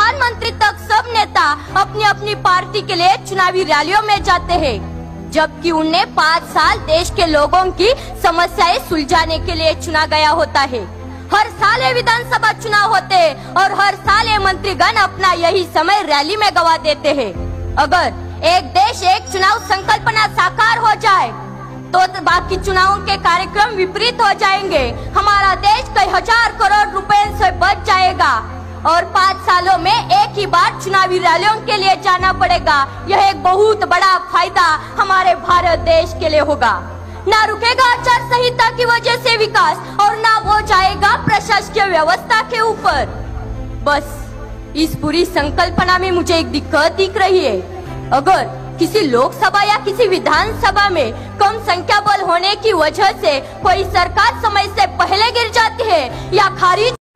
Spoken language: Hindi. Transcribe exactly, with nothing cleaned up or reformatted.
प्रधानमंत्री तक सब नेता अपनी अपनी पार्टी के लिए चुनावी रैलियों में जाते हैं, जबकि उन्हें पाँच साल देश के लोगों की समस्याएं सुलझाने के लिए चुना गया होता है। हर साल ये विधानसभा चुनाव होते हैं और हर साल ये मंत्रीगण अपना यही समय रैली में गवा देते हैं। अगर एक देश एक चुनाव संकल्पना साकार हो जाए तो बाकी चुनावों के कार्यक्रम विपरीत हो जाएंगे। हमारा देश कई हजार करोड़ रुपए से बच जाएगा और पाँच सालों में एक ही बार चुनावी रैलियों के लिए जाना पड़ेगा। यह एक बहुत बड़ा फायदा हमारे भारत देश के लिए होगा। ना रुकेगा आचार संहिता की वजह से विकास और ना वो जाएगा प्रशासकीय व्यवस्था के ऊपर। बस इस पूरी संकल्पना में मुझे एक दिक्कत दिख रही है। अगर किसी लोकसभा या किसी विधानसभा में कम संख्या बल होने की वजह से कोई सरकार समय से पहले गिर जाती है या खारिज